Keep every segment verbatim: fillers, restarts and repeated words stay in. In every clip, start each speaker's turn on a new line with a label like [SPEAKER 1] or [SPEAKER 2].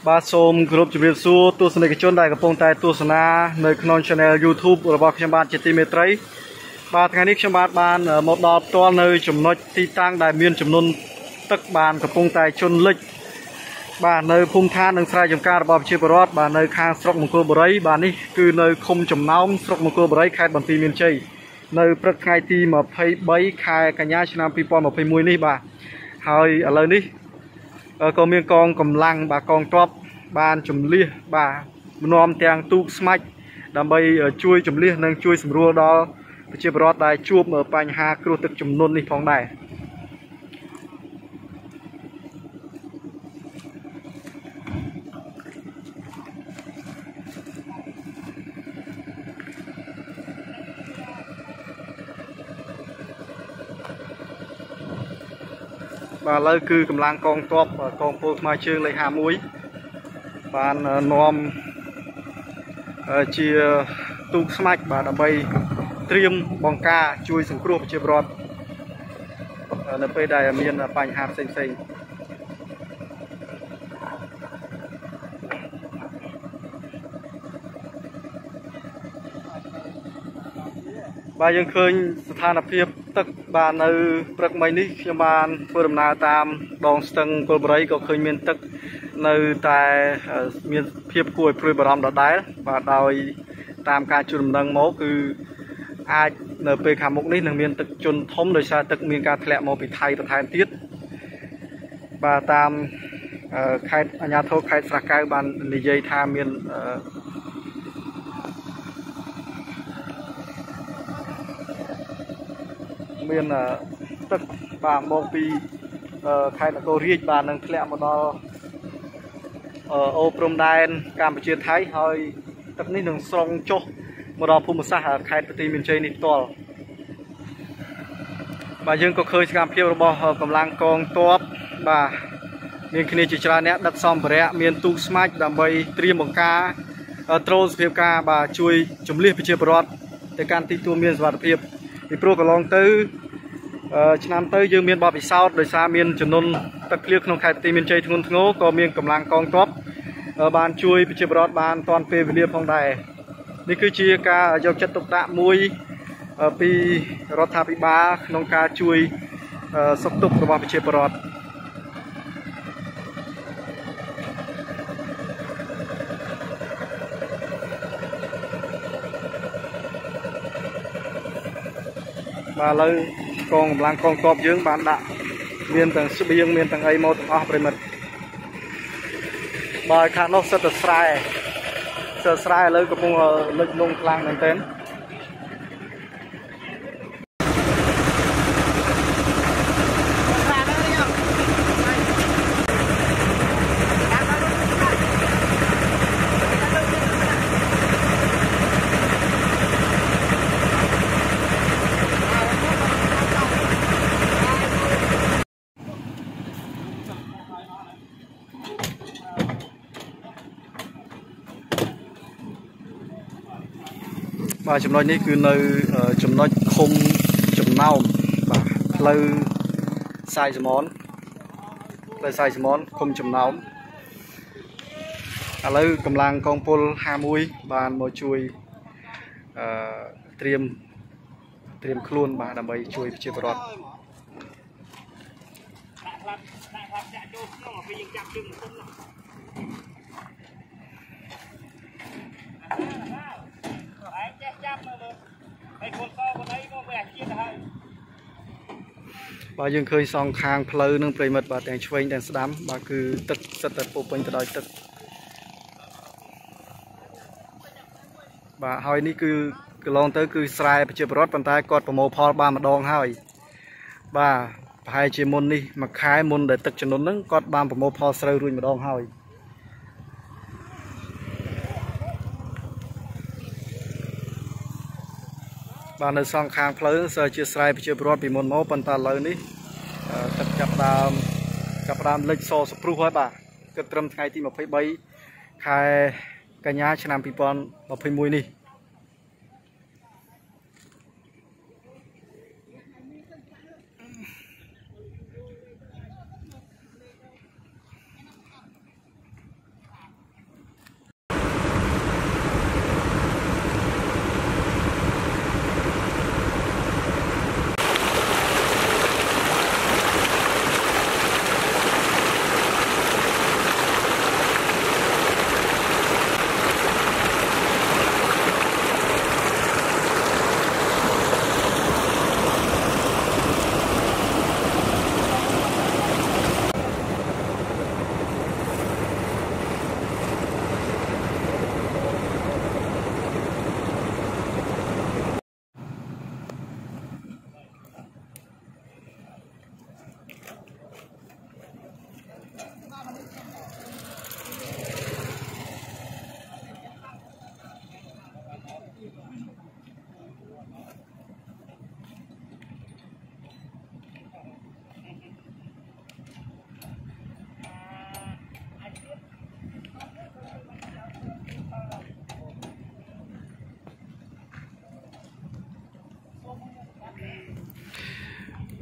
[SPEAKER 1] บาสมกรุ๊ปจุดเรียนสู้ตัวสนิทชนได้กับปงไตตัวสนาในขนมชาแนลยูทูบระบบขยบาลจิตติเมตรัยบาทางนี้ขยบาลบานหมดดอกตัวในจุดน้อยที่ตั้งได้เมียนจำนวนตักบานกับปงไตชนเล็กบานในภูมิท่าหนึ่งสายจำการระบบชีพรอดบานในคางสระมงคลบริบานนี้คือในคมจำน้ำสระมงคลบริขายบันทีเมียนชัยในประกายตีมาพายใบขายกัญญาชนามปีปอนมาพายมวยนี่บ่าหอยอะไรนี่ก็มีกองกำลังบ่ากองทบบานจุ่มเลี้ยบ่านอมแตงตุกสมัยดำไปช่วยจุ่มเลี้ยนั่งช่วยสำรวจดอเชื่อรอดได้จูบเมื่อปัญหาครูตึกจุ่มนนนี่พองได้บานเลยคือกำลังกองทบกองโพลมาเชิงเลยหามุ้ยบานนอมเชียตุกสมัยบาดใบเตรียมบองกาช่วยสังครูเชียบรอดในไปได้เมียนปัญหาเซ็งๆบายังเคยสถานเพียบตักบานในประมาณนี้ขบานเปิดดำนาตามดองสตังกลบไรก็เคยเมียนตักในแต่เมียนเพียบกล้วยพลุยบารมดได้บาดโดยตามการจุดดังโมคืออาจในเปขามุกนี้หนึ่งเมียนตึกจนทมโดยชาตึกมีการแถลงโมปิไทยประธานติดบาตามใครอัญญาโทใครสกัดบันนิยทาเมียนเมียนตึกบางโมปีใครนักโตรีบานหนึ่งแถลงมาดอโอปรมได้การประเทศไทยให้ตึกนี้หนึ่งทรงโจมาดอภูมิศาสตร์ใครปฏิมินเชนิตอลบายังก็เคยการเพียรบกำลังกองตัวบาเมียนคณีจิตราเนดัดซอมเปรียเมียนตุกสมัยดำใบเตรียมบังกาโตรสเพียบกาบาช่วยจุ่มเลี้ยพิเชษปรอดในการตีตัวเมียนสวัสดิเพียบมีโปรกลองตื้อชนามตื้อยังเมียนบอบิซาวโดยสาเมียนจำนวนตะเกียกนองไข่ปฏิมินเชยทงนทงโก็เมียนกำลังกองตัวบานช่วยพิเชษปรอดบานตอนเปรียบพองได้นี่คือชีกายกจัตุตะมวยปีรัฐพิบาลนองกาช่วยสกตุกระบาดพิเชษปรอดมาเลยกองกำลังกองกอบยืงบานดะเมียนต่างสุบยืงเมียนต่างไอโมต่างออกไปหมดบอยคาโนสเตอร์สไลเสือสไลเลยกับมุงเล็กลงกลางนั่นเต้นบาจำนวนนี้คือในจำนวนคมจำเนาบาเลยใส่สมอนเลยใส่สมอนคมจำเนาอะไรกำลังกองพลหามุยบานมาช่วยเตรียมเตรียมคลุนบาดำไปช่วยพิชิตรอดบายังเคยซองคางเพลินึงปริมัดบาแต่งช่วยแต่งสดามบาคือตึกสเตปปูเป็นตะดอยตึกบาหอยนี่คือคือลองเตอคือสายไปเจอรถปันท้ายกอดประโมพอบามาดองหอยบาพายเจมุนนี่มาขายมุนเด็ดตึกจนนนึงกอดบามประโมพอสายรุ่นมาดองหอยบานในซองคางเพลิงเสือเชียสไลไปเจอรถปีมนโมปันตาเลยนี่ตัดจับดามจับดามเล็กโซสปรูไว้บ่าก็เตรียมไงที่มาพายใบขายกัญญาชนามปีปอนมาพายมวยนี่ บ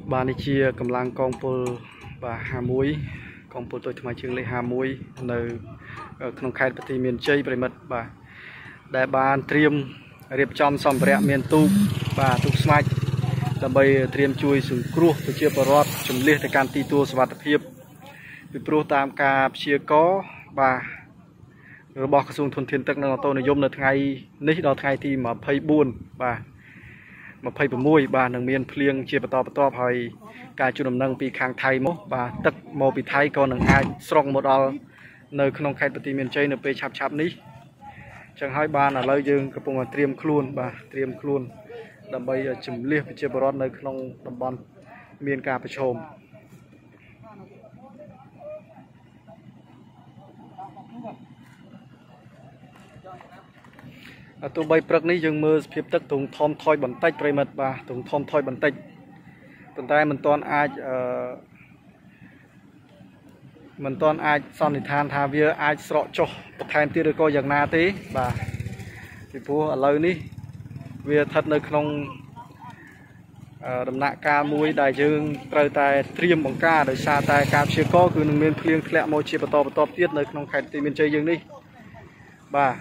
[SPEAKER 1] ban này chia cầm lang con pol và hà muối con pol tôi thay chương lấy hà muối nơiក្នុងខេត្តប្រទីមានជ័យប្រិមិត្តបាទដែលបានត្រៀមរៀបចំសម្ភារៈមានទូកបាទទូកស្មាច់ដើម្បីត្រៀមជួយសង្គ្រោះប្រជាពលរដ្ឋជំនះទៅកាន់ទីទួលសុវត្ថិភាពពីព្រោះតាមការព្យាករណ៍បាទរបស់ក្រសួងធនធានទឹកនិងអូតូនិយមនៅថ្ងៃនេះដល់ថ្ងៃទីម្ភៃបួនបាទម្ភៃប្រាំមួយបាទនឹងមានភ្លៀងជាបន្តបន្ទាប់ហើយការជូនដំណឹងពីខាងថៃមកបាទទឹកមកពីថៃក៏នឹងអាចស្រង់មកដល់នៅក្នុងខេត្តប្រទីមានជ័យនៅពេលឆាប់ឆាប់នេះចឹងហើយបានឥឡូវយើងកំពុងត្រៀមខ្លួនបាទត្រៀមខ្លួនដើម្បីជំនះប្រជាពលរដ្ឋនៅក្នុងតំបន់មានការប្រឈមទោះបីព្រឹកនេះយើងមើលសភាពទឹកទ្រង់ធំថយបន្តិចប្រិមិត្តបាទទ្រង់ធំថយបន្តិចប៉ុន្តែមិនទាន់អាចអឺមិនទាន់អាចសន្និដ្ឋានថាវាអាចស្រកចុះបន្ថែមទៀតឬក៏យ៉ាងណាទេបាទពីព្រោះឥឡូវនេះវាស្ថិតនៅក្នុងដំណាក់កាលមួយដែលយើងត្រូវតែត្រៀមបង្ការដោយសារតែការព្យាករណ៍គឺនឹងមានភ្លៀងធ្លាក់មកជាបន្តបន្ទាប់ទៀតនៅក្នុងខេត្តទីមានជ័យយើងនេះបាទ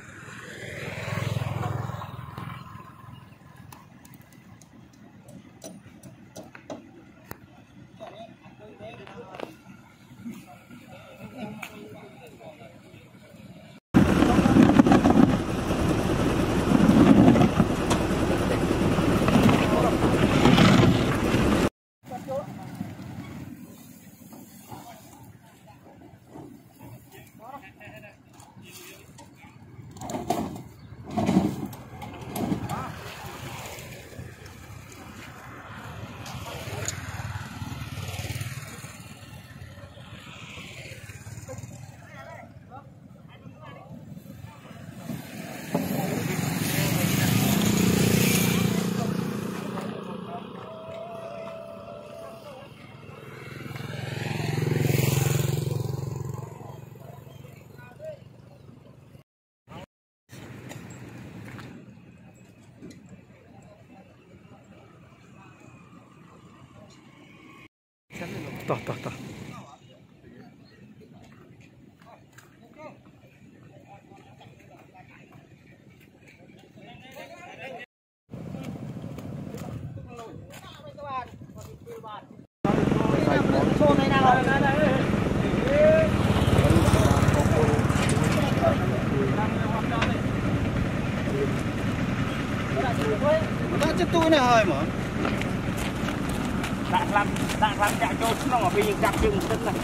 [SPEAKER 1] តោះតោះតោះចិត្តទូនេះហើយហ្មងដាក់ខ្លាំងដាក់ខ្លាំងចាក់ចូលក្នុងអាពីយើងចាប់ជើងទឹកណា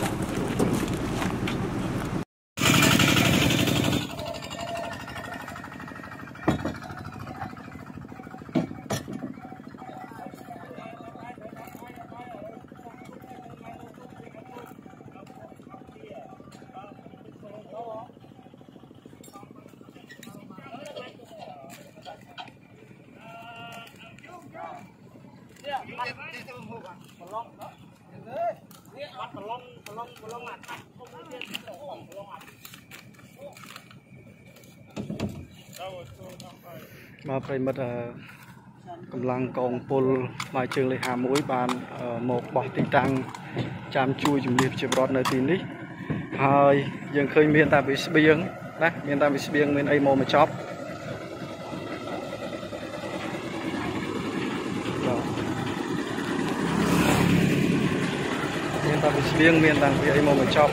[SPEAKER 1] មកប្រិមិត្តកម្លាំងកងពលស្មៅជើងលេខហាមួយបានមកបោះទីតាំងចាំជួយជំនះប្រជាពលរដ្ឋនៅទីនេះហើយយើងឃើញមានតែវិស្បៀងណាមានតែវិស្បៀងមានអីមកមកចប់មានតែវិស្បៀងមានតែវាអីមកមកចប់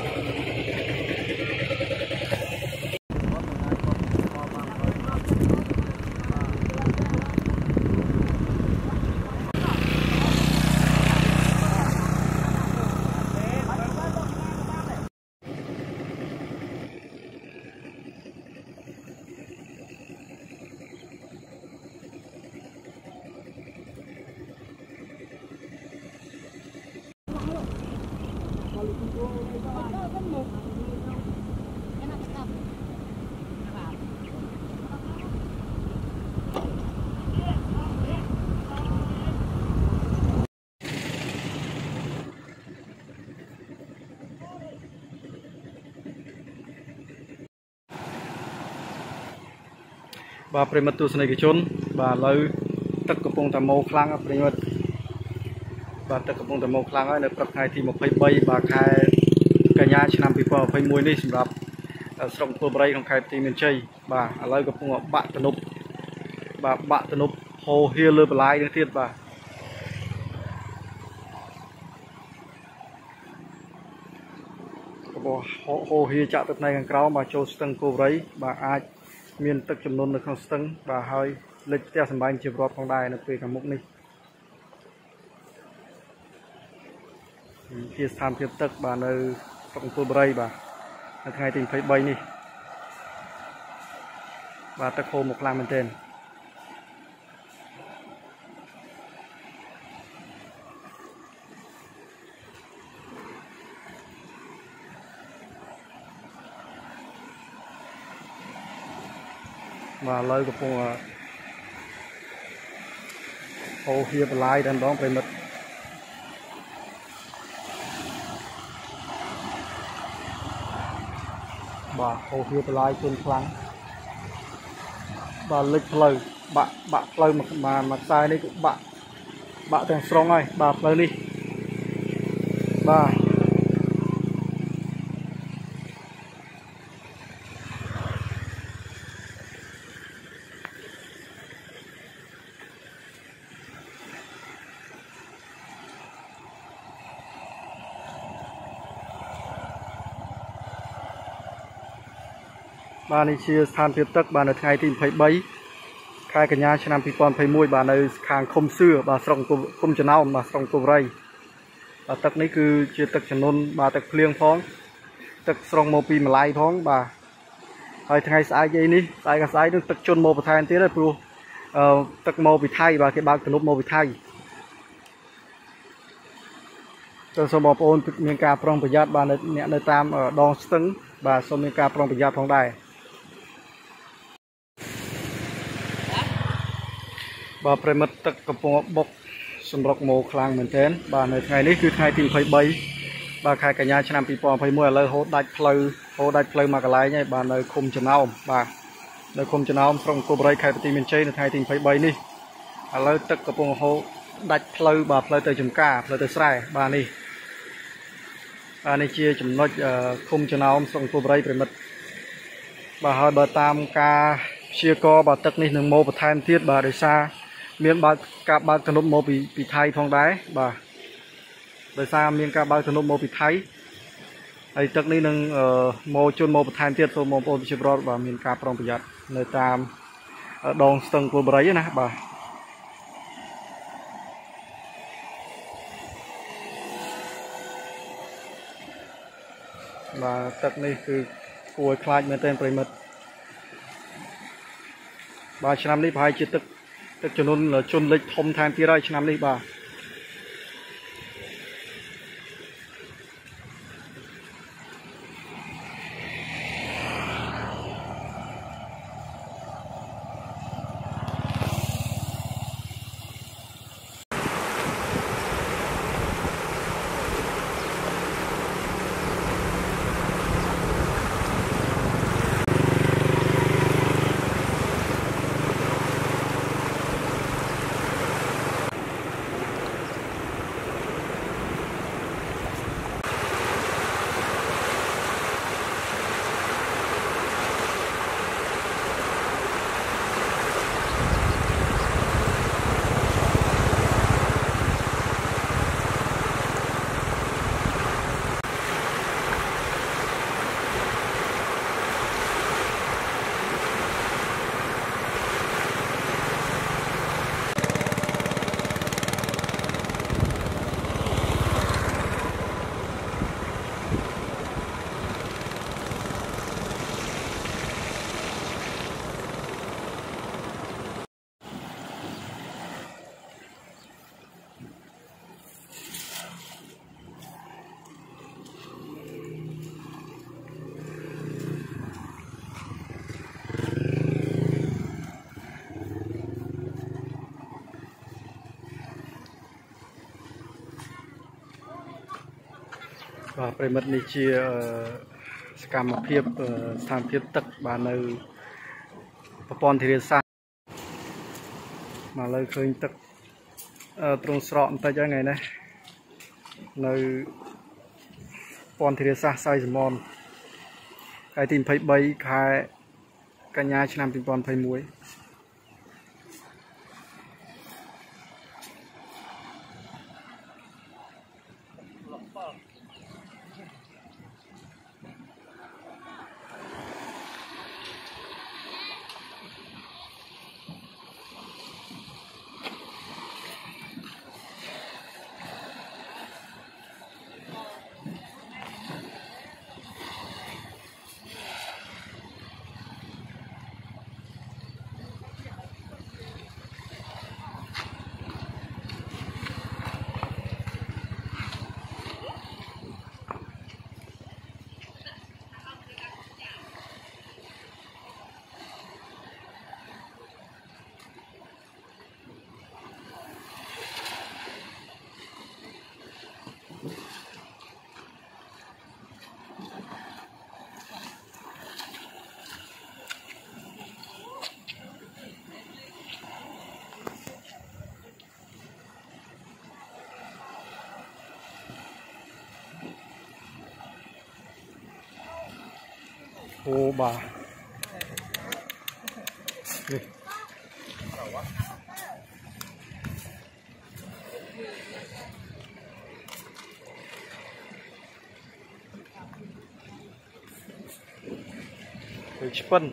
[SPEAKER 1] បាទប្រិមិត្តទស្សនិកជនបាទឥឡូវទឹកកំពុងតែមកខ្លាំងប្រិមិត្តបាទទឹកកំពុងតែមកខ្លាំងហើយនៅព្រឹកថ្ងៃទីยี่สิบสามបាទខែកញ្ញាឆ្នាំยี่สิบยี่สิบเอ็ดនេះសម្រាប់ស្រុកពលបរិយក្នុងខេត្តទីមានជ័យបាទឥឡូវកំពុងបាក់ទំនប់បាទបាក់ទំនប់ហូរហៀលើបន្លាយនេះទៀតបាទក៏ហូរហៀចាក់ទៅផ្នែកខាងក្រោមបាទចូលស្ទឹងពលបរិយបាទអាចមានទឹកចំនួននៅក្នុងស្ទឹងបាទហើយលិចផ្ទះសម្បែងជាប្រវត្តិផងដែរនៅពេលខាងមុខនេះជាស្ថានភាពទឹកបាទនៅស្រុកពលបរិយបាទនៅថ្ងៃទីยี่สิบสามនេះបាទទឹកហូរមកខ្លាំងមែនទែនបាទឥឡូវកំពុងហូរហៀបន្លាយតែម្ដងប្រិមិត្តបាទហូរហៀបន្លាយជន់ខ្លាំងបាទលិចផ្លូវបាក់បាក់ផ្លូវមកមកខ្សែនេះគឺបាក់បាក់ទាំងស្រុងហើយបាទផ្លូវនេះបាទបាទនេះជាស្ថានភាពទឹកបាទនៅថ្ងៃទីยี่สิบสามខែកញ្ញាឆ្នាំยี่สิบยี่สิบเอ็ดបាទនៅខាងឃុំសឿបាទស្រុកឃុំចំណោមបាទស្រុកពលបរិយបាទទឹកនេះគឺជាទឹកចំនួនបាទទឹកភ្លៀងផងទឹកស្រុងមកពីម្លាយផងបាទហើយថ្ងៃស្អែកអីនេះស្អែកស្អែកនឹងទឹកជន់មកបន្ថែមទៀតហើយព្រោះអឺទឹកមកពីថៃបាទគេបើកទំនប់មកពីថៃចូលសូមបងប្អូនមានការប្រុងប្រយ័ត្នបាទអ្នកនៅតាមដងស្ទឹងបាទសូមមានការប្រុងប្រយ័ត្នផងដែរបាទប្រិមិត្តទឹកកំពុងបុកសម្រុកមកខ្លាំងមែនទែនបាទនៅថ្ងៃនេះគឺថ្ងៃទីยี่สิบสามបាទខែកញ្ញាឆ្នាំยี่สิบยี่สิบเอ็ดឥឡូវហូរដាច់ផ្លូវហូរដាច់ផ្លូវមកកន្លែងហើយបាទនៅឃុំចំណោមបាទនៅឃុំចំណោមស្រុកពលបរិយខេត្តបន្ទាយមានជ័យនៅថ្ងៃទីยี่สิบสามនេះឥឡូវទឹកកំពុងហូរដាច់ផ្លូវបាទផ្លូវទៅចំការផ្លូវទៅស្រែបាទនេះបាទនេះជាចំណុចឃុំចំណោមស្រុកពលបរិយប្រិមិត្តបាទហើយបើតាមការព្យាករណ៍បាទទឹកនេះនឹងមកបន្ថែមទៀតបាទដោយសារមានបើកការបើកទំនប់មកពីពីថៃផងដែរបាទដោយសារមានការបើកទំនប់មកពីថៃហើយទឹកនេះនឹងមកជន់មកបន្ថែមទៀតសូមបងប្អូនប្រជាពលរដ្ឋបាទមានការប្រុងប្រយ័ត្ននៅតាមដងស្ទឹងពលបរិយណាបាទបាទទឹកនេះគឺគួរឲ្យខ្លាចមែនទែនប្រិមិត្តបាទឆ្នាំនេះប្រហែលជាទឹកទឹកចំនួនជន់លិចធំថែមទៀតហើយឆ្នាំនេះបាទបាទប្រិមិត្តនេះជាសកម្មភាពស្ថានភាពទឹកបាទនៅប្រព័ន្ធធារាសាស្ត្រមកលើឃើញទឹកទ្រង់ស្រកបន្តិចហើយថ្ងៃនេះ nơi pon thì xa sai mòn cái tìm thấy bay khai cả nhà chỉ làm tìm pon thấy muối ô bà đi phân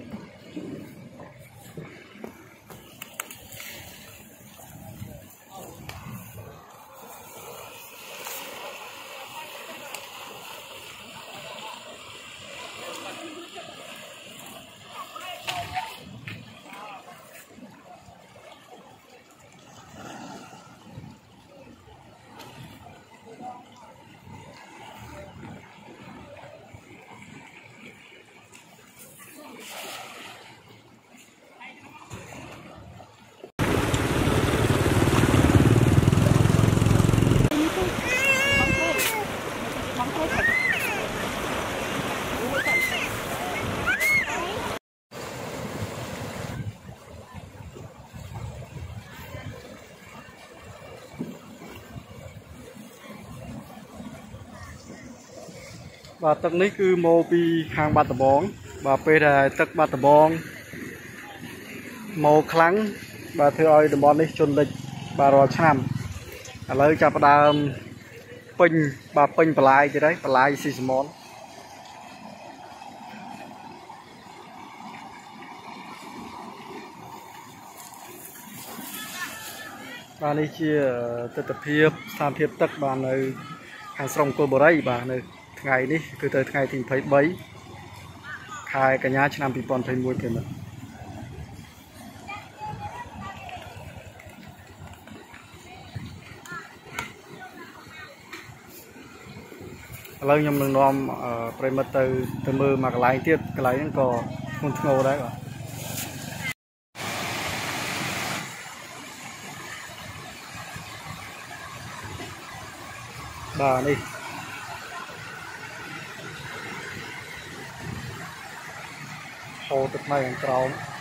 [SPEAKER 1] và tầng này cứ mô pi hàng bát bóng và pe là tầng bát bóng màu kháng và thưa ơi đầm bóng đi chôn lịch và rồi chăm lấy cho bà pin bà pin bà lai cái đấy bà lai xì món và đây chia tập tập hiệp tham hiệp tất bà nơi hàng sông cô bờ đây bà nơi ngày đi cứ tới ngày thì thấy bấy khai cả nhà năm thì còn thấy muối tiền lâu nhầm đừng nom ở premet từ từ mưa mà cái lái tiết cái lái có con ngô đấy rồi bà đi hồទឹកnày tròn